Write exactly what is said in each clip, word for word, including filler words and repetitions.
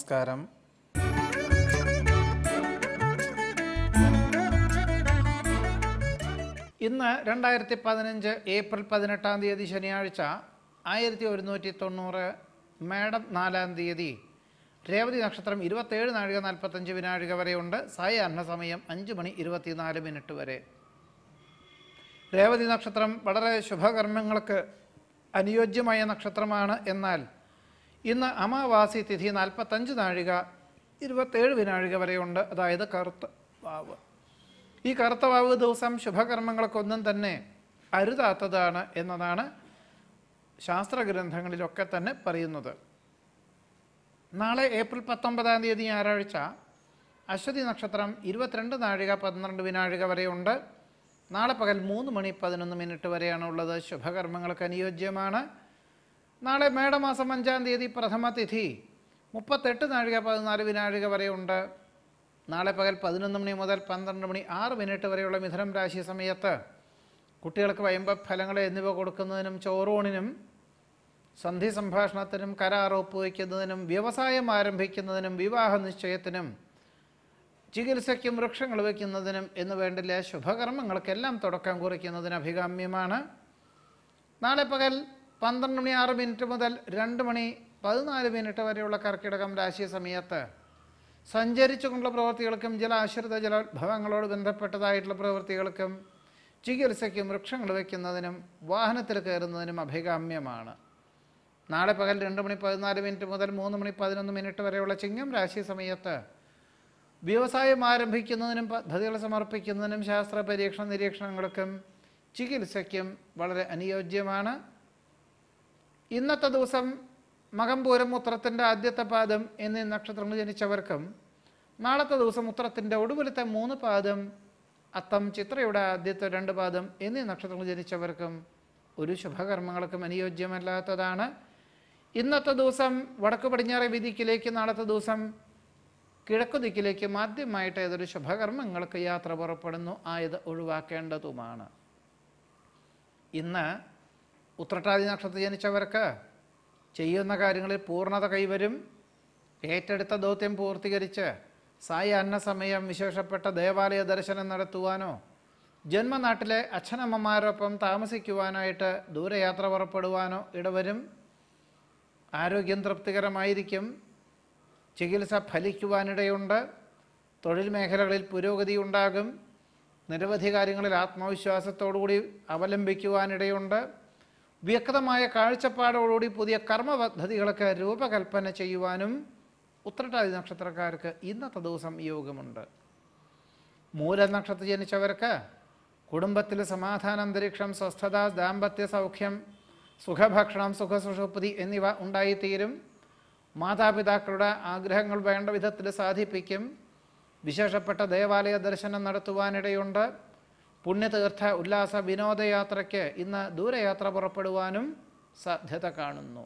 നമസ്കാരം. ഇന്ന് രണ്ടായിരത്തി പതിനഞ്ച് ഏപ്രിൽ പതിനെട്ടാം തീയതി ശനിയാഴ്ച ആയിരത്തി ഒരുന്നൂറ്റി തൊണ്ണൂറ് മേടം നാലാം തീയതി രേവതി നക്ഷത്രം ഇരുപത്തേഴ് നാഴിക നാൽപ്പത്തഞ്ച് വിനാഴിക വരെയുണ്ട്. സായാഹ്ന സമയം അഞ്ച് മണി ഇരുപത്തിനാല് മിനിറ്റ് വരെ. രേവതി നക്ഷത്രം വളരെ ശുഭകർമ്മങ്ങൾക്ക് അനുയോജ്യമായ നക്ഷത്രമാണ്. എന്നാൽ ഇന്ന് അമാവാസി തിഥി നാൽപ്പത്തഞ്ച് നാഴിക ഇരുപത്തേഴ് വിനാഴിക വരെയുണ്ട്. അതായത് കറുത്ത വാവ്. ഈ കറുത്ത വാവ് ദിവസം ശുഭകർമ്മങ്ങൾക്കൊന്നും തന്നെ അരുതാത്തതാണ് എന്നതാണ് ശാസ്ത്രഗ്രന്ഥങ്ങളിലൊക്കെ തന്നെ പറയുന്നത്. നാളെ ഏപ്രിൽ പത്തൊമ്പതാം തീയതി ഞായറാഴ്ച അശ്വതി നക്ഷത്രം ഇരുപത്തിരണ്ട് നാഴിക പന്ത്രണ്ട് വിനാഴിക വരെയുണ്ട്. നാളെ പകൽ മൂന്ന് മണി പതിനൊന്ന് മിനിറ്റ് വരെയാണ് ഉള്ളത്. ശുഭകർമ്മങ്ങൾക്ക് അനുയോജ്യമാണ്. നാളെ മേടമാസം അഞ്ചാം തീയതി പ്രഥമ തിഥി മുപ്പത്തെട്ട് നാഴിക പതിനാല് വിനാഴിക വരെയുണ്ട്. നാളെ പകൽ പതിനൊന്ന് മണി മുതൽ പന്ത്രണ്ട് മണി ആറ് മിനിറ്റ് വരെയുള്ള മിഥുനം രാശി സമയത്ത് കുട്ടികൾക്ക് വൈമ്പഫലങ്ങൾ എന്നിവ കൊടുക്കുന്നതിനും ചോറൂണിനും സന്ധി സംഭാഷണത്തിനും കരാർ ഒപ്പുവയ്ക്കുന്നതിനും വ്യവസായം ആരംഭിക്കുന്നതിനും വിവാഹ നിശ്ചയത്തിനും ചികിത്സയ്ക്കും വൃക്ഷങ്ങൾ വയ്ക്കുന്നതിനും എന്ന് വേണ്ടില്ല ശുഭകർമ്മങ്ങൾക്കെല്ലാം തുടക്കം കുറിക്കുന്നതിന് അഭികാമ്യമാണ്. നാളെ പകൽ പന്ത്രണ്ട് മണി ആറ് മിനിറ്റ് മുതൽ രണ്ട് മണി പതിനാല് മിനിറ്റ് വരെയുള്ള കർക്കിടകം രാശി സമയത്ത് സഞ്ചരിച്ചുകൊണ്ടുള്ള പ്രവൃത്തികൾക്കും ജലാശ്രിത ജലോത്ഭവങ്ങളോട് ബന്ധപ്പെട്ടതായിട്ടുള്ള പ്രവൃത്തികൾക്കും ചികിത്സയ്ക്കും വൃക്ഷങ്ങൾ വയ്ക്കുന്നതിനും വാഹനത്തിൽ കയറുന്നതിനും അഭികാമ്യമാണ്. നാളെ പകൽ രണ്ട് മണി പതിനാല് മിനിറ്റ് മുതൽ മൂന്ന് മണി പതിനൊന്ന് മിനിറ്റ് വരെയുള്ള ചിങ്ങം രാശി സമയത്ത് വ്യവസായം ആരംഭിക്കുന്നതിനും പദ്ധതികൾ സമർപ്പിക്കുന്നതിനും ശാസ്ത്ര പരീക്ഷണ നിരീക്ഷണങ്ങൾക്കും ചികിത്സയ്ക്കും വളരെ അനുയോജ്യമാണ്. ഇന്നത്തെ ദിവസം മകം പൂരം ഉത്രത്തിൻ്റെ ആദ്യത്തെ പാദം എന്നീ നക്ഷത്രങ്ങൾ ജനിച്ചവർക്കും നാളത്തെ ദിവസം ഉത്രത്തിൻ്റെ ഒടുവിലത്തെ മൂന്ന് പാദം അത്തം ചിത്രയുടെ ആദ്യത്തെ രണ്ട് പാദം എന്നീ നക്ഷത്രങ്ങൾ ജനിച്ചവർക്കും ഒരു ശുഭകർമ്മങ്ങൾക്കും അനുയോജ്യമല്ലാത്തതാണ്. ഇന്നത്തെ ദിവസം വടക്കു പടിഞ്ഞാറേ ദിക്കിലേക്ക്, നാളത്തെ ദിവസം കിഴക്കു ദിക്കിലേക്ക് ആദ്യമായിട്ട് ഏതൊരു ശുഭകർമ്മങ്ങൾക്ക് യാത്ര പുറപ്പെടുന്നു. ആയത് ഒഴിവാക്കേണ്ടതുമാണ്. ഇന്ന് ഉത്രട്ടാതി നക്ഷത്രത്തിൽ ജനിച്ചവർക്ക് ചെയ്യുന്ന കാര്യങ്ങളിൽ പൂർണ്ണത കൈവരും. ഏറ്റെടുത്ത ദൗത്യം പൂർത്തീകരിച്ച് സായാഹ്ന സമയം വിശേഷപ്പെട്ട ദേവാലയ ദർശനം നടത്തുവാനോ ജന്മനാട്ടിലെ അച്ഛനമ്മമാരൊപ്പം താമസിക്കുവാനായിട്ട് ദൂരയാത്ര പുറപ്പെടുവാനോ ഇടവരും. ആരോഗ്യം തൃപ്തികരമായിരിക്കും. ചികിത്സ ഫലിക്കുവാനിടയുണ്ട്. തൊഴിൽ മേഖലകളിൽ പുരോഗതി ഉണ്ടാകും. നിരവധി കാര്യങ്ങളിൽ ആത്മവിശ്വാസത്തോടുകൂടി അവലംബിക്കുവാനിടയുണ്ട്. വ്യക്തമായ കാഴ്ചപ്പാടോടുകൂടി പുതിയ കർമ്മ പദ്ധതികൾക്ക് രൂപകൽപ്പന ചെയ്യുവാനും ഉത്രട്ടാതി നക്ഷത്രക്കാർക്ക് ഇന്നത്തെ ദിവസം യോഗമുണ്ട്. മൂല നക്ഷത്രത്തിൽ ജനിച്ചവർക്ക് കുടുംബത്തിൽ സമാധാന അന്തരീക്ഷം, സ്വസ്ഥത, ദാമ്പത്യ സൗഖ്യം, സുഖഭക്ഷണം, സുഖസുഷുപ്തി എന്നിവ ഉണ്ടായിത്തീരും. മാതാപിതാക്കളുടെ ആഗ്രഹങ്ങൾ വേണ്ട വിധത്തിൽ സാധിപ്പിക്കും. വിശേഷപ്പെട്ട ദേവാലയ ദർശനം നടത്തുവാനിടയുണ്ട്. പുണ്യതീർത്ഥ ഉല്ലാസ വിനോദയാത്രയ്ക്ക് ഇന്ന് ദൂരയാത്ര പുറപ്പെടുവാനും സാധ്യത കാണുന്നു.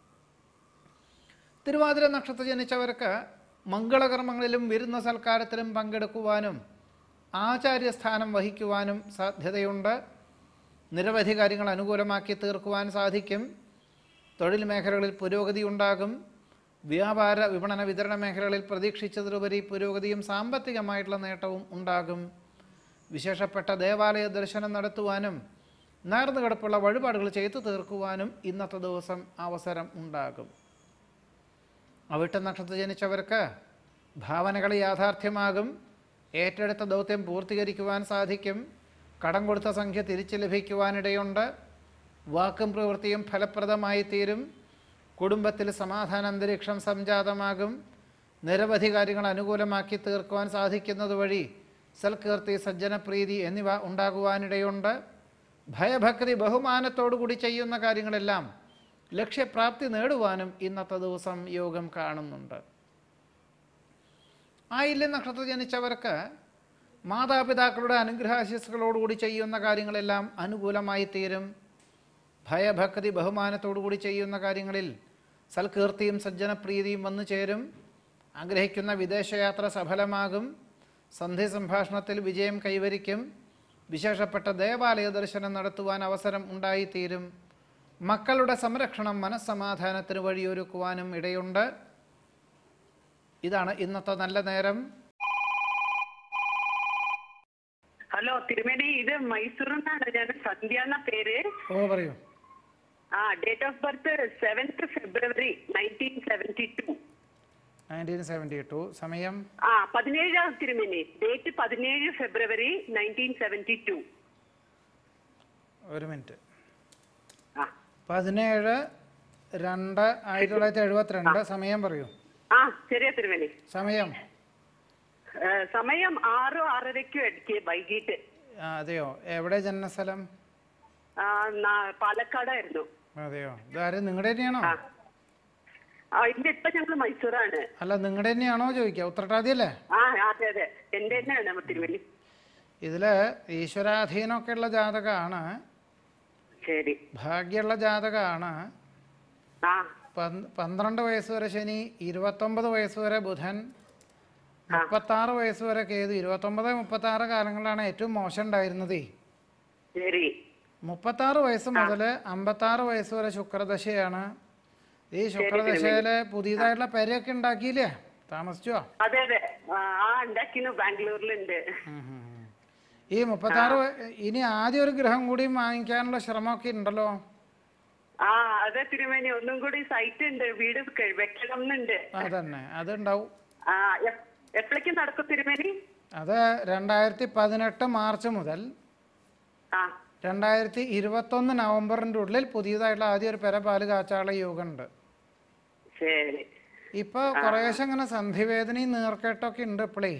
തിരുവാതിര നക്ഷത്രത്തിൽ ജനിച്ചവർക്ക് മംഗളകർമ്മങ്ങളിലും വിരുന്ന സൽക്കാരത്തിലും പങ്കെടുക്കുവാനും ആചാര്യസ്ഥാനം വഹിക്കുവാനും സാധ്യതയുണ്ട്. നിരവധി കാര്യങ്ങൾ അനുകൂലമാക്കി തീർക്കുവാൻ സാധിക്കും. തൊഴിൽ മേഖലകളിൽ പുരോഗതി ഉണ്ടാകും. വ്യാപാര വിപണന വിതരണ മേഖലകളിൽ പ്രതീക്ഷിച്ചതിലുപരി പുരോഗതിയും സാമ്പത്തികമായിട്ടുള്ള നേട്ടവും ഉണ്ടാകും. വിശേഷപ്പെട്ട ദേവാലയ ദർശനം നടത്തുവാനും നേർന്നു കിടപ്പുള്ള വഴിപാടുകൾ ചെയ്തു തീർക്കുവാനും ഇന്നത്തെ ദിവസം അവസരം ഉണ്ടാകും. അവിട്ട നക്ഷത്രത്തിൽ ജനിച്ചവർക്ക് ഭാവനകൾ യാഥാർത്ഥ്യമാകും. ഏറ്റെടുത്ത ദൗത്യം പൂർത്തീകരിക്കുവാൻ സാധിക്കും. കടം കൊടുത്ത സംഖ്യ തിരിച്ചു ലഭിക്കുവാനിടയുണ്ട്. വാക്കും പ്രവൃത്തിയും ഫലപ്രദമായി തീരും. കുടുംബത്തിൽ സമാധാന അന്തരീക്ഷം സംജാതമാകും. നിരവധി കാര്യങ്ങൾ അനുകൂലമാക്കി തീർക്കുവാൻ സാധിക്കുന്നത് വഴി സൽകീർത്തി, സജ്ജനപ്രീതി എന്നിവ ഉണ്ടാകുവാനിടയുണ്ട്. ഭയഭക്തി ബഹുമാനത്തോടുകൂടി ചെയ്യുന്ന കാര്യങ്ങളെല്ലാം ലക്ഷ്യപ്രാപ്തി നേടുവാനും ഇന്നത്തെ ദിവസം യോഗം കാണുന്നുണ്ട്. ആയില്യം നക്ഷത്രത്തിൽ ജനിച്ചവർക്ക് മാതാപിതാക്കളുടെ അനുഗ്രഹാശിസ്സുകളോടുകൂടി ചെയ്യുന്ന കാര്യങ്ങളെല്ലാം അനുകൂലമായി തീരും. ഭയഭക്തി ബഹുമാനത്തോടുകൂടി ചെയ്യുന്ന കാര്യങ്ങളിൽ സൽകീർത്തിയും സജ്ജനപ്രീതിയും വന്നു ചേരും. ആഗ്രഹിക്കുന്ന വിദേശയാത്ര സഫലമാകും. സന്ധി സംഭാഷണത്തിൽ വിജയം കൈവരിക്കും. വിശേഷപ്പെട്ട ദേവാലയ ദർശനം നടത്തുവാൻ അവസരം ഉണ്ടായിത്തീരും. മക്കളുടെ സംരക്ഷണം മനസ്സമാധാനത്തിന് വഴിയൊരുക്കുവാനും ഇടയുണ്ട്. ഇതാണ് ഇന്നത്തെ നല്ല നേരം. ഹലോ തിരുമേനി, ഇത് മൈസൂരിൽ നിന്നാണ്. ഞാൻ സന്ധ്യ എന്ന പേര്. ഓ പറയൂ. ആ date of birth seventh February nineteen seventy two. Nineteen seventy two. സമയം ആ പതിനേഴാം തിരുമേനി. ഡേറ്റ് പതിനേഴ് ഫെബ്രുവരി നയൻറ്റീൻ സെവൻറ്റി ടു. ഒരു മിനിറ്റ്. ആ പതിനേഴ് രണ്ട് ആയിരത്തി തൊള്ളായിരത്തി എഴുപത്തിരണ്ട്. സമയം പറയൂ. ആ ശരിയാ തിരുമേനി. സമയം സമയം ആറ് ആറരയ്ക്കും ഇടയ്ക്ക് വൈകിട്ട്. അതെയോ? എവിടെ ജന്മസ്ഥലം? പാലക്കാടായിരുന്നു. അതെയോ? ഇതാരും നിങ്ങളുടെ തന്നെയാണോ? ആ ഇല്ല, ഇപ്പൊ ഞങ്ങള് മൈസൂറാണ്. അല്ല നിങ്ങളുടെ തന്നെയാണോ ചോദിക്കുക? ഉത്രട്ടാതി അല്ലേ? ആ അതെ അതെ, എന്റെ തന്നെയാണ് തിരുമേനി. ഇതില് ഈശ്വരാധീനമൊക്കെ ഉള്ള ജാതകമാണ്. ശരി. ഭാഗ്യമുള്ള ജാതകമാണ്. ആ പന്ത്രണ്ട് വയസ്സ് വരെ ശനി, ഇരുപത്തൊമ്പത് വയസ്സ് വരെ ബുധൻ, മുപ്പത്തി ആറ് വയസ്സ് വരെ കേതു. ഇരുപത്തൊമ്പത് മുപ്പത്തി ആറ് കാലങ്ങളിലാണ് ഏറ്റവും മോശം ഉണ്ടായിരുന്നത്. മുപ്പത്തി ആറ് വയസ്സ് മുതൽ അമ്പത്തി ആറ് വയസ്സ് വരെ ശുക്രദശയാണ്. ഈ ശുക്രദശയില് പുതിയതായിട്ടുള്ള പെരയൊക്കെ ഉണ്ടാക്കിയില്ലേ? താമസിച്ചോ? അതെ അതെ, ബാംഗ്ലൂരിലുണ്ട്. ഈ മുപ്പത്തി ആറ് ഇനി ആദ്യം ഒരു ഗ്രഹം കൂടി വാങ്ങിക്കാനുള്ള ശ്രമമൊക്കെ ഉണ്ടല്ലോ. ആ അതെ തിരുമേനി, ഒന്നും കൂടി സൈറ്റ് ഉണ്ട്, വീട് വെക്കണമെന്നുണ്ട്. അതന്നെ, അതുണ്ടാവും. എപ്പോഴേക്കും നടക്കും തിരുമേനി? അത് രണ്ടായിരത്തി പതിനെട്ട് മാർച്ച് മുതൽ രണ്ടായിരത്തി ഇരുപത്തൊന്ന് നവംബറിന്റെ ഉള്ളിൽ പുതിയതായിട്ടുള്ള ആദ്യം ഒരു പെര പാല് കാച്ചാള യോഗമുണ്ട്. ഇപ്പൊ കുറേശ്ശെ അങ്ങനെ സന്ധിവേദനയും നീർക്കെട്ടൊക്കെ ഉണ്ട്. ഇപ്പോഴേ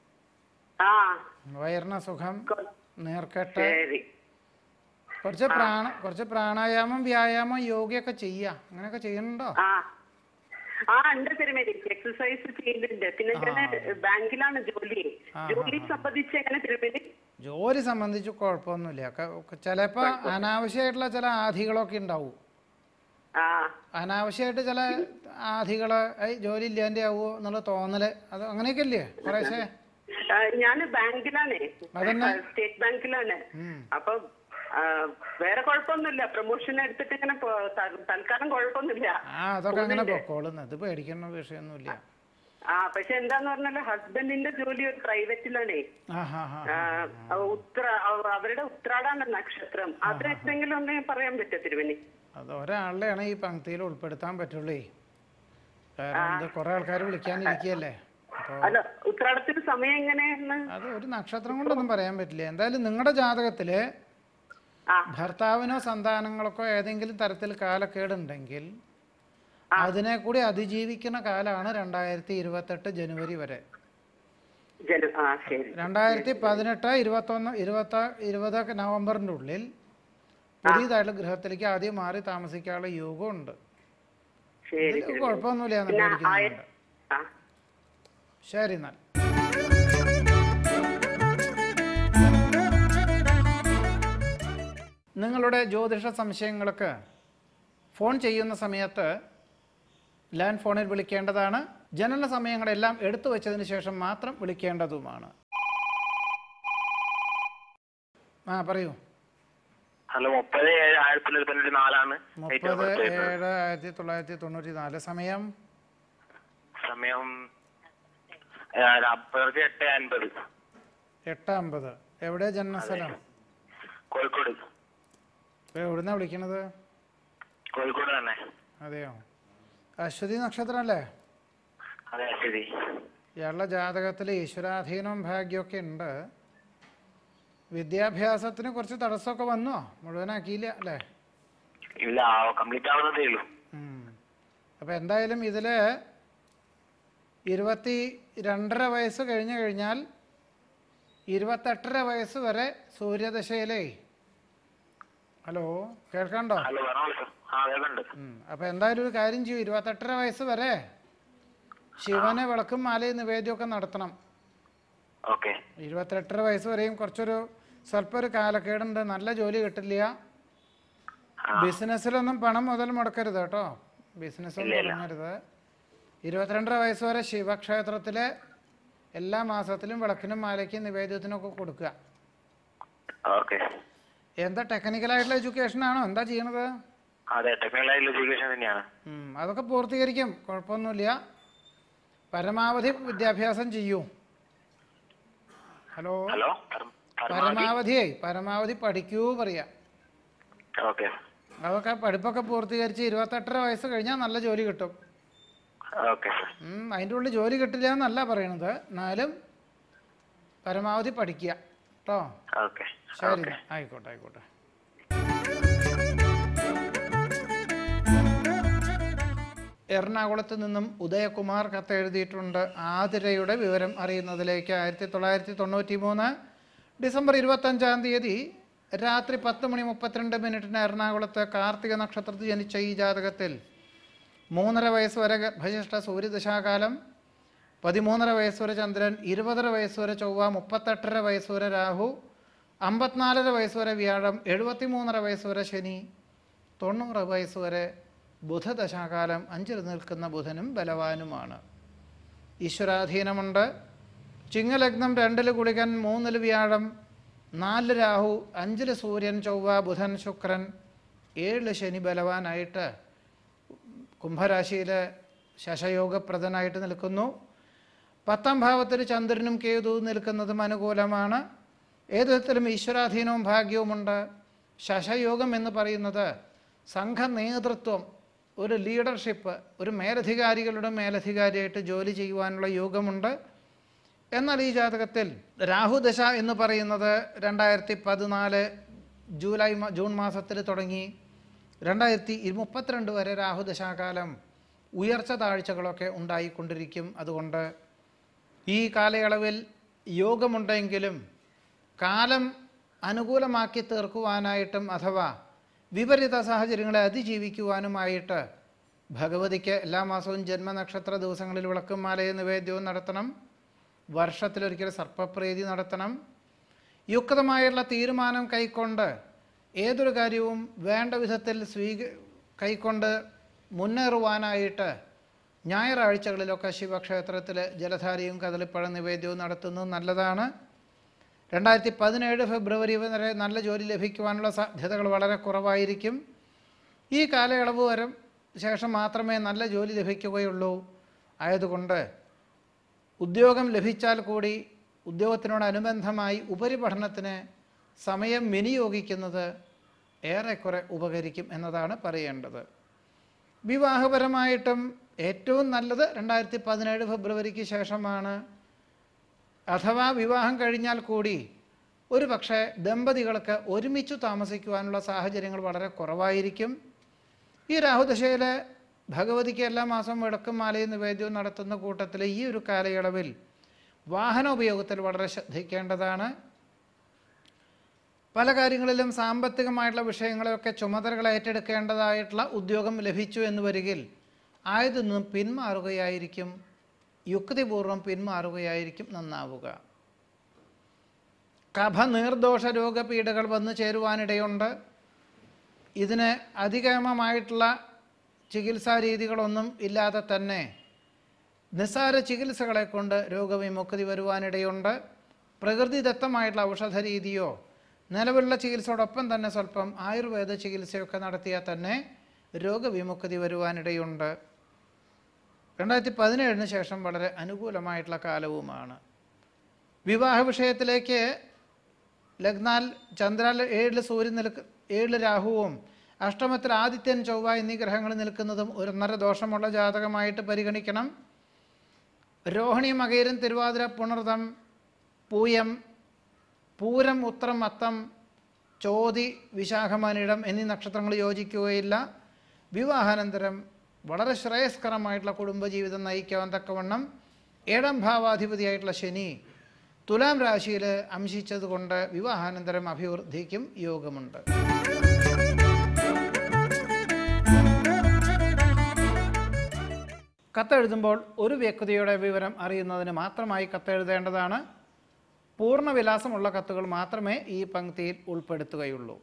വയറിന് സുഖം, നീർക്കെട്ട്, കുറച്ച് പ്രാണ കുറച്ച് പ്രാണായാമം, വ്യായാമം, യോഗയൊക്കെ ചെയ്യാം. അങ്ങനെയൊക്കെ ചെയ്യുന്നുണ്ടോ? ആ ഉണ്ട് തിരുമേനി, എക്സസൈസ് ചെയ്യുന്നുണ്ട്. പിന്നെ ബാങ്കിലാണ് ജോലി. ജോലി സംബന്ധിച്ച് എങ്ങനെ തിരുമേനി? ജോലി സംബന്ധിച്ച് കുഴപ്പമൊന്നുമില്ല. ചിലപ്പോ അനാവശ്യമായിട്ടുള്ള ചില ആധികളൊക്കെ ഉണ്ടാവും. അനാവശ്യമായിട്ട് ചില ആധികള് ജോലി ഇല്ലാൻ്റെ ആവുമോ എന്നുള്ള തോന്നല്, അത് അങ്ങനെയൊക്കെ ഇല്ലേ കുറേശ്ശെ? ഞാൻ ബാങ്കിലാണ്, സ്റ്റേറ്റ് ബാങ്കിലാണ്. അപ്പൊ വേറെ കുഴപ്പമൊന്നുമില്ല. പ്രൊമോഷൻ എടുത്തിട്ട് ഇങ്ങനെ തൽക്കാലം കുഴപ്പമൊന്നുമില്ല. ആ അതൊക്കെ അങ്ങനെ പൊക്കോളുന്നു, അത് പേടിക്കുന്ന വിഷയമൊന്നുമില്ല. ആ പക്ഷെ എന്താന്ന് പറഞ്ഞാല് ഹസ്ബൻഡിന്റെ ജോലി ഒരു പ്രൈവറ്റിലാണേ. ഉത്ര അവരുടെ ഉത്രാടാണ് നക്ഷത്രം. അത് എന്തെങ്കിലും ഒന്ന് പറയാൻ പറ്റുമോ തിരുവനി? അത് ഒരാളുടെയാണ് ഈ പങ്ക്തിയിൽ ഉൾപ്പെടുത്താൻ പറ്റുള്ളൂ. കാരണം കുറെ ആൾക്കാർ വിളിക്കാനിരിക്കല്ലേ. അല്ല ഉത്രാടത്തിന് സമയം എങ്ങനെയാണ്? അത് ഒരു നക്ഷത്രം കൊണ്ടൊന്നും പറയാൻ പറ്റില്ല. എന്തായാലും നിങ്ങളുടെ ജാതകത്തില് ഭർത്താവിനോ സന്താനങ്ങൾക്കോ ഏതെങ്കിലും തരത്തിൽ കാലക്കേടുണ്ടെങ്കിൽ അതിനെ കൂടി അതിജീവിക്കുന്ന കാലമാണ് രണ്ടായിരത്തി ഇരുപത്തെട്ട് ജനുവരി വരെ. രണ്ടായിരത്തി പതിനെട്ട് ഇരുപത്തൊന്ന് ഇരുപത്തി ഇരുപത് നവംബറിന്റെ ഉള്ളിൽ പുതിയതായിട്ടുള്ള ഗൃഹത്തിലേക്ക് ആദ്യം മാറി താമസിക്കാനുള്ള യോഗമുണ്ട്. കുഴപ്പമൊന്നുമില്ല, പേടിക്കുന്നുണ്ട്. ശരി എന്നാൽ. നിങ്ങളുടെ ജ്യോതിഷ സംശയങ്ങൾക്ക് ഫോൺ ചെയ്യുന്ന സമയത്ത് ലാൻഡ് ഫോണിൽ വിളിക്കേണ്ടതാണ്. ജനന സമയങ്ങളെല്ലാം എടുത്തു വെച്ചതിന് ശേഷം മാത്രം വിളിക്കേണ്ടതുമാണ്. ആ പറയൂ. ഹലോ, മുപ്പത് ഏഴ് ആയിരത്തി തൊള്ളായിരത്തി നാലാണ്. മുപ്പത് ഏഴ് ആയിരത്തി തൊള്ളായിരത്തി തൊണ്ണൂറ്റി നാല്. സമയം സമയം എട്ട് അൻപത്. എട്ട് അമ്പത്. എവിടെ ജന്മസ്ഥലം? കോഴിക്കോട്. എവിടുന്നാ വിളിക്കണത്? കോഴിക്കോട് തന്നെ. അതെയോ? അശ്വതി നക്ഷത്രം അല്ലേ? അതെ അശ്വതി. ഇയാളുടെ ജാതകത്തിൽ ഈശ്വരാധീനവും ഭാഗ്യമൊക്കെ ഉണ്ട്. വിദ്യാഭ്യാസത്തിന് കുറച്ച് തടസ്സമൊക്കെ വന്നോ? മുഴുവനാക്കിയില്ല അല്ലേ? ഇല്ല, കംപ്ലീറ്റ് ആവുന്നതേ ഉള്ളൂ. അപ്പം എന്തായാലും ഇതിൽ ഇരുപത്തി രണ്ടര വയസ്സ് കഴിഞ്ഞു കഴിഞ്ഞാൽ ഇരുപത്തെട്ടര വയസ്സ് വരെ സൂര്യദശയിലേ. ഹലോ, കേൾക്കണ്ടോ? അപ്പം എന്തായാലും ഒരു കാര്യം ചെയ്യും, ഇരുപത്തെട്ടര വയസ്സ് വരെ ശിവന് വിളക്കും മാലയും നിവേദ്യമൊക്കെ നടത്തണം. ഇരുപത്തെട്ടര വയസ്സ് വരെയും കുറച്ചൊരു സ്വല്പം ഒരു കാലക്കേടുണ്ട്. നല്ല ജോലി കിട്ടില്ല. ബിസിനസ്സിലൊന്നും പണം മുതൽ മുടക്കരുത് കേട്ടോ. ബിസിനസ്സൊന്നും തുടങ്ങരുത്. ഇരുപത്തിരണ്ടര വയസ്സ് വരെ ശിവക്ഷേത്രത്തിലെ എല്ലാ മാസത്തിലും വിളക്കിനും മാലയ്ക്കും നിവേദ്യത്തിനൊക്കെ കൊടുക്കുക. എന്താ ടെക്നിക്കലായിട്ടുള്ള എഡ്യൂക്കേഷൻ ആണോ? എന്താ ചെയ്യണത്? അതെ, ടെക്നിക്കൽ എഡ്യൂക്കേഷൻ തന്നെയാണ്. അതൊക്കെ പൂർത്തീകരിക്കും, കുഴപ്പമൊന്നുമില്ല. പരമാവധി വിദ്യാഭ്യാസം ചെയ്യൂ. ഹലോ ഹലോ പരമാവധിയേ പരമാവധി പഠിക്കൂ പറയാം. ഓക്കെ. അതൊക്കെ പഠിപ്പൊക്കെ പൂർത്തീകരിച്ച് ഇരുപത്തെട്ടര വയസ്സ് കഴിഞ്ഞാൽ നല്ല ജോലി കിട്ടും. ഓക്കെ. അതിൻ്റെ ഉള്ളിൽ ജോലി കിട്ടില്ല എന്നല്ല പറയണത്, എന്നാലും പരമാവധി പഠിക്കുക കേട്ടോ. ഓക്കെ. ശരി, ആയിക്കോട്ടെ ആയിക്കോട്ടെ. എറണാകുളത്ത് നിന്നും ഉദയകുമാർ കത്തെഴുതിയിട്ടുണ്ട്. ആതിരയുടെ വിവരം അറിയുന്നതിലേക്ക്. ആയിരത്തി തൊള്ളായിരത്തി തൊണ്ണൂറ്റി മൂന്ന് ഡിസംബർ ഇരുപത്തഞ്ചാം തീയതി രാത്രി പത്ത് മണി മുപ്പത്തിരണ്ട് മിനിറ്റിന് എറണാകുളത്ത് കാർത്തിക നക്ഷത്രത്തിൽ ജനിച്ച ഈ ജാതകത്തിൽ മൂന്നര വയസ്സ് വരെ ഗർഭശിഷ്ട സൂര്യദശാകാലം, പതിമൂന്നര വയസ്സ് വരെ ചന്ദ്രൻ, ഇരുപതര വയസ്സ് വരെ ചൊവ്വ, മുപ്പത്തെട്ടര വയസ്സ് വരെ രാഹു, അമ്പത്തിനാലര വയസ്സ് വരെ വ്യാഴം, എഴുപത്തി മൂന്നര വയസ്സ് വരെ ശനി, തൊണ്ണൂറ് വയസ്സ് വരെ ബുധദശാകാലം. അഞ്ചിൽ നിൽക്കുന്ന ബുധനും ബലവാനുമാണ്. ഈശ്വരാധീനമുണ്ട്. ചിങ്ങലഗ്നം, രണ്ടിൽ കുളികൻ, മൂന്നിൽ വ്യാഴം, നാലിൽ രാഹു, അഞ്ചിൽ സൂര്യൻ, ചൊവ്വ, ബുധൻ, ശുക്രൻ, ഏഴിൽ ശനി ബലവാനായിട്ട് കുംഭരാശിയിൽ ശശയോഗപ്രദനായിട്ട് നിൽക്കുന്നു. പത്താം ഭാവത്തിൽ ചന്ദ്രനും കേതുവും നിൽക്കുന്നതും അനുകൂലമാണ്. ഏതു വിധത്തിലും ഈശ്വരാധീനവും ഭാഗ്യവുമുണ്ട്. ശശയോഗം എന്ന് പറയുന്നത് സംഘ നേതൃത്വം, ഒരു ലീഡർഷിപ്പ്, ഒരു മേലധികാരികളുടെ മേലധികാരിയായിട്ട് ജോലി ചെയ്യുവാനുള്ള യോഗമുണ്ട്. എന്നാൽ ഈ ജാതകത്തിൽ രാഹുദശ എന്ന് പറയുന്നത് രണ്ടായിരത്തി പതിനാല് ജൂലൈ ജൂൺ മാസത്തിൽ തുടങ്ങി രണ്ടായിരത്തി മുപ്പത്തിരണ്ട് വരെ രാഹുദശാകാലം ഉയർച്ച താഴ്ചകളൊക്കെ ഉണ്ടായിക്കൊണ്ടിരിക്കും. അതുകൊണ്ട് ഈ കാലയളവിൽ യോഗമുണ്ടെങ്കിലും കാലം അനുകൂലമാക്കി തീർക്കുവാനായിട്ടും അഥവാ വിപരീത സാഹചര്യങ്ങളെ അതിജീവിക്കുവാനുമായിട്ട് ഭഗവതിക്ക് എല്ലാ മാസവും ജന്മനക്ഷത്ര ദിവസങ്ങളിൽ വിളക്കും മാലയും നിവേദ്യവും നടത്തണം. വർഷത്തിലൊരിക്കൽ സർപ്പപ്രീതി നടത്തണം. യുക്തമായുള്ള തീരുമാനം കൈക്കൊണ്ട് ഏതൊരു കാര്യവും വേണ്ട വിധത്തിൽ സ്വീക കൈക്കൊണ്ട് മുന്നേറുവാനായിട്ട് ഞായറാഴ്ചകളിലൊക്കെ ശിവക്ഷേത്രത്തിൽ ജലധാരയും കദളിപ്പഴ നിവേദ്യവും നടത്തുന്നത് നല്ലതാണ്. രണ്ടായിരത്തി പതിനേഴ് ഫെബ്രുവരി വരെ നല്ല ജോലി ലഭിക്കുവാനുള്ള സാധ്യതകൾ വളരെ കുറവായിരിക്കും. ഈ കാലയളവ് വരെ ശേഷം മാത്രമേ നല്ല ജോലി ലഭിക്കുകയുള്ളൂ. ആയതുകൊണ്ട് ഉദ്യോഗം ലഭിച്ചാൽ കൂടി ഉദ്യോഗത്തിനോടനുബന്ധമായി ഉപരിപഠനത്തിന് സമയം വിനിയോഗിക്കുന്നത് ഏറെക്കുറെ ഉപകരിക്കും എന്നതാണ് പറയേണ്ടത്. വിവാഹപരമായിട്ടും ഏറ്റവും നല്ലത് രണ്ടായിരത്തി പതിനേഴ് ഫെബ്രുവരിക്ക് ശേഷമാണ്. അഥവാ വിവാഹം കഴിഞ്ഞാൽ കൂടി ഒരു പക്ഷേ ദമ്പതികൾക്ക് ഒരുമിച്ച് താമസിക്കുവാനുള്ള സാഹചര്യങ്ങൾ വളരെ കുറവായിരിക്കും. ഈ രാഹുദശയിൽ ഭഗവതിക്ക് എല്ലാ മാസവും വിളക്കും മാലയും നിവേദ്യവും നടത്തുന്ന കൂട്ടത്തിൽ ഈ ഒരു കാലയളവിൽ വാഹനോപയോഗത്തിൽ വളരെ ശ്രദ്ധിക്കേണ്ടതാണ്. പല കാര്യങ്ങളിലും സാമ്പത്തികമായിട്ടുള്ള വിഷയങ്ങളെയൊക്കെ ചുമതലകൾ ഏറ്റെടുക്കേണ്ടതായിട്ടുള്ള ഉദ്യോഗം ലഭിച്ചു എന്ന് വരികിൽ ആയതിൽ നിന്നും പിന്മാറുകയായിരിക്കും, യുക്തിപൂർവം പിന്മാറുകയായിരിക്കും നന്നാവുക. കഫ നീർദോഷ രോഗപീഠകൾ വന്നു ചേരുവാനിടയുണ്ട്. ഇതിന് അധികമായിട്ടുള്ള ചികിത്സാ രീതികളൊന്നും ഇല്ലാതെ തന്നെ നിസ്സാര ചികിത്സകളെ കൊണ്ട് രോഗവിമുക്തി വരുവാനിടയുണ്ട്. പ്രകൃതിദത്തമായിട്ടുള്ള ഔഷധ രീതിയോ നിലവിലുള്ള ചികിത്സയോടൊപ്പം തന്നെ സ്വല്പം ആയുർവേദ ചികിത്സയൊക്കെ നടത്തിയാൽ തന്നെ രോഗവിമുക്തി വരുവാനിടയുണ്ട്. രണ്ടായിരത്തി പതിനേഴിന് ശേഷം വളരെ അനുകൂലമായിട്ടുള്ള കാലവുമാണ്. വിവാഹ വിഷയത്തിലേക്ക് ലഗ്നാൽ ചന്ദ്രാൽ ഏഴിൽ സൂര്യൻ നിൽക്ക് ഏഴിൽ രാഹുവും അഷ്ടമത്തിൽ ആദിത്യൻ ചൊവ്വ എന്നീ ഗ്രഹങ്ങൾ നിൽക്കുന്നതും ഒന്നര ദോഷമുള്ള ജാതകമായിട്ട് പരിഗണിക്കണം. രോഹിണി, മകയിരം, തിരുവാതിര, പുണർതം, പൂയം, പൂരം, ഉത്രം, അത്തം, ചോതി, വിശാഖമനിടം എന്നീ നക്ഷത്രങ്ങൾ യോജിക്കുകയില്ല. വിവാഹാനന്തരം വളരെ ശ്രേയസ്കരമായിട്ടുള്ള കുടുംബജീവിതം നയിക്കാൻ തക്കവണ്ണം ഏഴാം ഭാവാധിപതിയായിട്ടുള്ള ശനി തുലാം രാശിയിൽ അംശിച്ചതുകൊണ്ട് വിവാഹാനന്തരം അഭിവൃദ്ധിക്കും യോഗമുണ്ട്. കത്തെഴുതുമ്പോൾ ഒരു വ്യക്തിയുടെ വിവരം അറിയുന്നതിന് മാത്രമായി കത്തെഴുതേണ്ടതാണ്. പൂർണ്ണവിലാസമുള്ള കത്തുകൾ മാത്രമേ ഈ പങ്ക്തിയിൽ ഉൾപ്പെടുത്തുകയുള്ളൂ.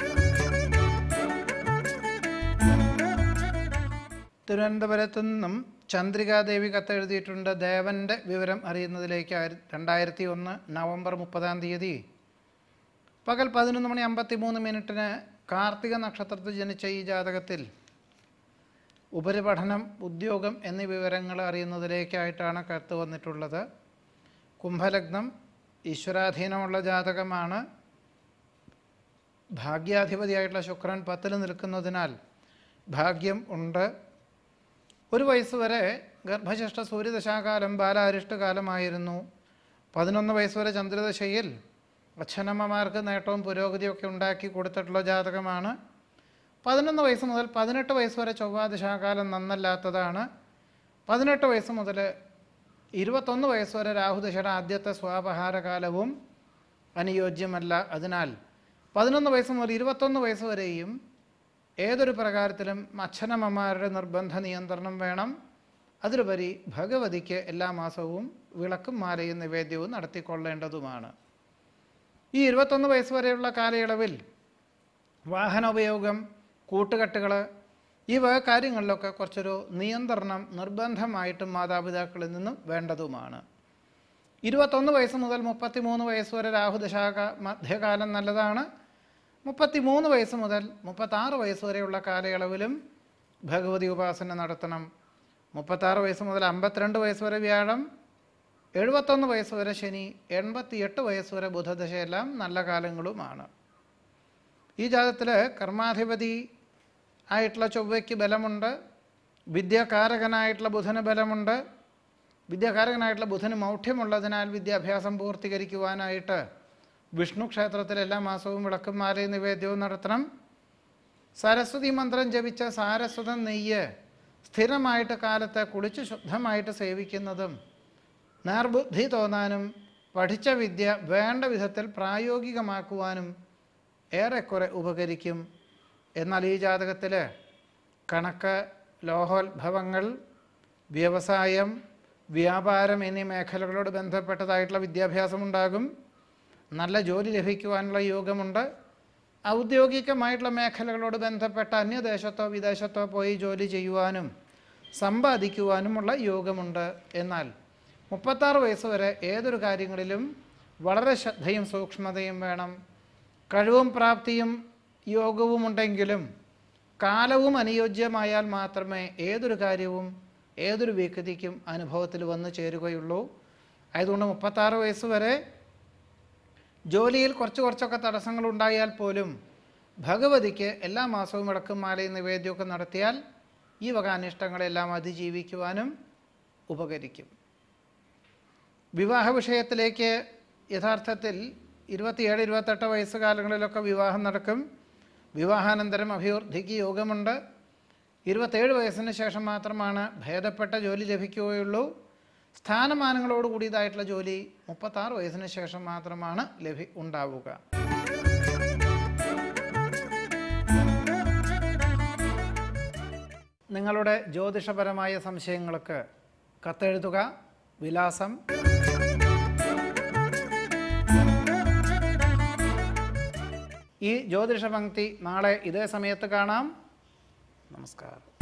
തിരുവനന്തപുരത്തു നിന്നും ചന്ദ്രികാദേവി കത്തെഴുതിയിട്ടുണ്ട്. ദേവൻ്റെ വിവരം അറിയുന്നതിലേക്ക് രണ്ടായിരത്തി ഒന്ന് നവംബർ മുപ്പതാം തീയതി പകൽ പതിനൊന്ന് മണി അമ്പത്തി മൂന്ന് മിനിറ്റിന് കാർത്തിക നക്ഷത്രത്തിൽ ജനിച്ച ഈ ജാതകത്തിൽ ഉപരിപഠനം, ഉദ്യോഗം എന്നീ വിവരങ്ങൾ അറിയുന്നതിലേക്കായിട്ടാണ് കത്ത് വന്നിട്ടുള്ളത്. കുംഭലഗ്നം, ഈശ്വരാധീനമുള്ള ജാതകമാണ്. ഭാഗ്യാധിപതിയായിട്ടുള്ള ശുക്രൻ പത്തിൽ നിൽക്കുന്നതിനാൽ ഭാഗ്യം ഉണ്ട്. ഒരു വയസ്സുവരെ ഗർഭശിഷ്ട സൂര്യദശാകാലം ബാലാരിഷ്ടകാലമായിരുന്നു. പതിനൊന്ന് വയസ്സുവരെ ചന്ദ്രദശയിൽ അച്ഛനമ്മമാർക്ക് നേട്ടവും പുരോഗതിയൊക്കെ ഉണ്ടാക്കി കൊടുത്തിട്ടുള്ള ജാതകമാണ്. പതിനൊന്ന് വയസ്സ് മുതൽ പതിനെട്ട് വയസ്സ് വരെ ചൊവ്വാദശാകാലം നന്നല്ലാത്തതാണ്. പതിനെട്ട് വയസ്സ് മുതൽ ഇരുപത്തൊന്ന് വയസ്സ് വരെ രാഹുദശയുടെ ആദ്യത്തെ സ്വാപഹാരകാലവും അനുയോജ്യമല്ല. അതിനാൽ പതിനൊന്ന് വയസ്സ് മുതൽ ഇരുപത്തൊന്ന് വയസ്സ് വരെയും ഏതൊരു പ്രകാരത്തിലും അച്ഛനമ്മമാരുടെ നിർബന്ധ നിയന്ത്രണം വേണം. അതിലുപരി ഭഗവതിക്ക് എല്ലാ മാസവും വിളക്കും മാലയും നിവേദ്യവും നടത്തിക്കൊള്ളേണ്ടതുമാണ്. ഈ ഇരുപത്തൊന്ന് വയസ്സ് വരെയുള്ള കാലയളവിൽ വാഹനോപയോഗം, കൂട്ടുകെട്ടുകൾ, ഈ വക കാര്യങ്ങളിലൊക്കെ കുറച്ചൊരു നിയന്ത്രണം നിർബന്ധമായിട്ടും മാതാപിതാക്കളിൽ നിന്നും വേണ്ടതുമാണ്. ഇരുപത്തൊന്ന് വയസ്സ് മുതൽ മുപ്പത്തി മൂന്ന് വയസ്സ് വരെ രാഹുദശാക മധ്യകാലം നല്ലതാണ്. മുപ്പത്തി മൂന്ന് വയസ്സ് മുതൽ മുപ്പത്താറ് വയസ്സ് വരെയുള്ള കാലയളവിലും ഭഗവതി ഉപാസന നടത്തണം. മുപ്പത്താറ് വയസ്സ് മുതൽ അമ്പത്തിരണ്ട് വയസ്സ് വരെ വ്യാഴം, എഴുപത്തൊന്ന് വയസ്സ് വരെ ശനി, എൺപത്തിയെട്ട് വയസ്സ് വരെ ബുധദശയെല്ലാം നല്ല കാലങ്ങളുമാണ്. ഈ ജാതകത്തിൽ കർമാധിപതി ആയിട്ടുള്ള ചൊവ്വയ്ക്ക് ബലമുണ്ട്. വിദ്യാകാരകനായിട്ടുള്ള ബുധന് ബലമുണ്ട്. വിദ്യാകാരകനായിട്ടുള്ള ബുധന് മൗഢ്യമുള്ളതിനാൽ വിദ്യാഭ്യാസം പൂർത്തീകരിക്കുവാനായിട്ട് വിഷ്ണു ക്ഷേത്രത്തിൽ എല്ലാ മാസവും വിളക്കും മാലയും നിവേദ്യവും നടത്തണം. സരസ്വതി മന്ത്രം ജപിച്ച സാരസ്വതം നെയ്യ് സ്ഥിരമായിട്ട് കാലത്ത് കുളിച്ച് ശുദ്ധമായിട്ട് സേവിക്കുന്നതും നേർബുദ്ധി തോന്നാനും പഠിച്ച വിദ്യ വേണ്ട വിധത്തിൽ പ്രായോഗികമാക്കുവാനും ഏറെക്കുറെ ഉപകരിക്കും. എന്നാൽ ഈ ജാതകത്തിൽ കണക്ക്, ലോഹോത്ഭവങ്ങൾ, വ്യവസായം, വ്യാപാരം എന്നീ മേഖലകളോട് ബന്ധപ്പെട്ടതായിട്ടുള്ള വിദ്യാഭ്യാസമുണ്ടാകും. നല്ല ജോലി ലഭിക്കുവാനുള്ള യോഗമുണ്ട്. ഔദ്യോഗികമായിട്ടുള്ള മേഖലകളോട് ബന്ധപ്പെട്ട അന്യദേശത്തോ വിദേശത്തോ പോയി ജോലി ചെയ്യുവാനും സമ്പാദിക്കുവാനുമുള്ള യോഗമുണ്ട്. എന്നാൽ മുപ്പത്താറ് വയസ്സ് വരെ ഏതൊരു കാര്യങ്ങളിലും വളരെ ശ്രദ്ധയും സൂക്ഷ്മതയും വേണം. കഴിവും പ്രാപ്തിയും യോഗവുമുണ്ടെങ്കിലും കാലവും അനുയോജ്യമായാൽ മാത്രമേ ഏതൊരു കാര്യവും ഏതൊരു വ്യക്തിക്കും അനുഭവത്തിൽ വന്നു ചേരുകയുള്ളൂ. ആയതുകൊണ്ട് മുപ്പത്താറ് വയസ്സ് വരെ ജോലിയിൽ കുറച്ച് കുറച്ചൊക്കെ തടസ്സങ്ങളുണ്ടായാൽ പോലും ഭഗവതിക്ക് എല്ലാ മാസവും വിളക്കും മാലയും നിവേദ്യമൊക്കെ നടത്തിയാൽ ഈ വക അനിഷ്ടങ്ങളെല്ലാം അതിജീവിക്കുവാനും ഉപകരിക്കും. വിവാഹ വിഷയത്തിലേക്ക് യഥാർത്ഥത്തിൽ ഇരുപത്തിയേഴ് ഇരുപത്തെട്ട് വയസ്സ് കാലങ്ങളിലൊക്കെ വിവാഹം നടക്കും. വിവാഹാനന്തരം അഭിവൃദ്ധിക്ക് യോഗമുണ്ട്. ഇരുപത്തേഴ് വയസ്സിന് ശേഷം മാത്രമാണ് ഭേദപ്പെട്ട ജോലി ലഭിക്കുകയുള്ളൂ. സ്ഥാനമാനങ്ങളോട് കൂടിയതായിട്ടുള്ള ജോലി മുപ്പത്താറ് വയസ്സിന് ശേഷം മാത്രമാണ് ലഭി ഉണ്ടാവുക. നിങ്ങളുടെ ജ്യോതിഷപരമായ സംശയങ്ങൾക്ക് കത്തെഴുതുക. വിലാസം ഈ ജ്യോതിഷ പങ്ക്തി നാളെ ഇതേ സമയത്ത് കാണാം. നമസ്കാരം.